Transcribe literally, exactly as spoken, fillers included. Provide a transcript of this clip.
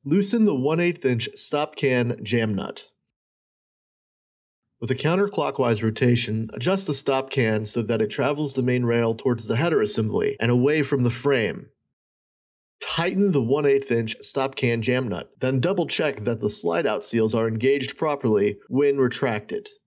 Loosen the one eighth inch stop can jam nut. With a counterclockwise rotation, adjust the stop can so that it travels the main rail towards the header assembly and away from the frame. Tighten the one eighth inch stop can jam nut, then double check that the slide-out seals are engaged properly when retracted.